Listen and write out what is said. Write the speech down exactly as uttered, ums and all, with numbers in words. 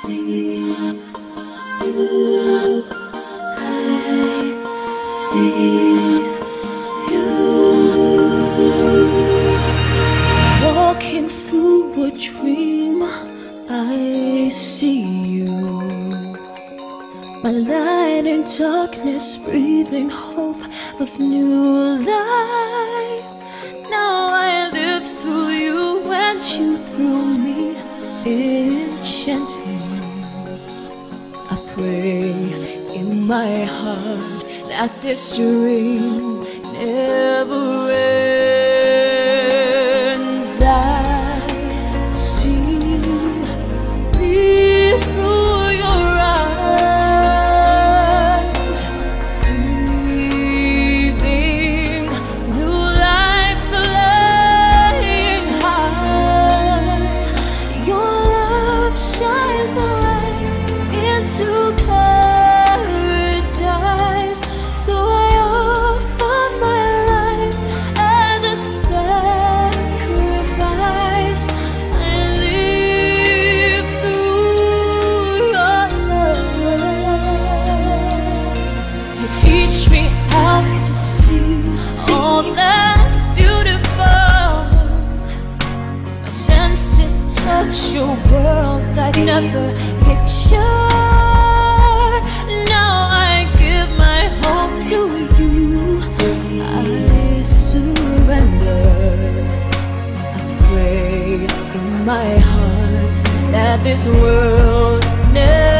see you. I see you. Walking through a dream, I see you. My light in darkness, breathing hope of new life. Now I live through you and you through me, enchanting. I pray in my heart that this dream never ends. I see me through your eyes, breathing new life, flying high. Your love shines the way into paradise. So I offer my life as a sacrifice. I live through your love. You teach me how to see all that's beautiful. My senses touch your world I'd never pictured. Now I give my heart to you. I surrender. I pray in my heart that this world never